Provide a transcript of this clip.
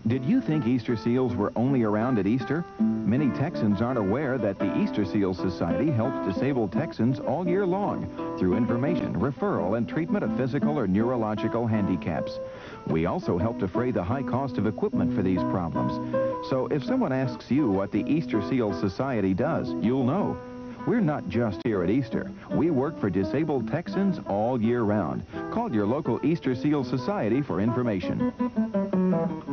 Did you think Easter seals were only around at Easter? Many Texans aren't aware that the Easter Seal Society helps disabled Texans all year long through information, referral, and treatment of physical or neurological handicaps. We also help defray the high cost of equipment for these problems. So if someone asks you what the Easter Seal Society does, you'll know. We're not just here at Easter. We work for disabled Texans all year round. Call your local Easter Seal Society for information.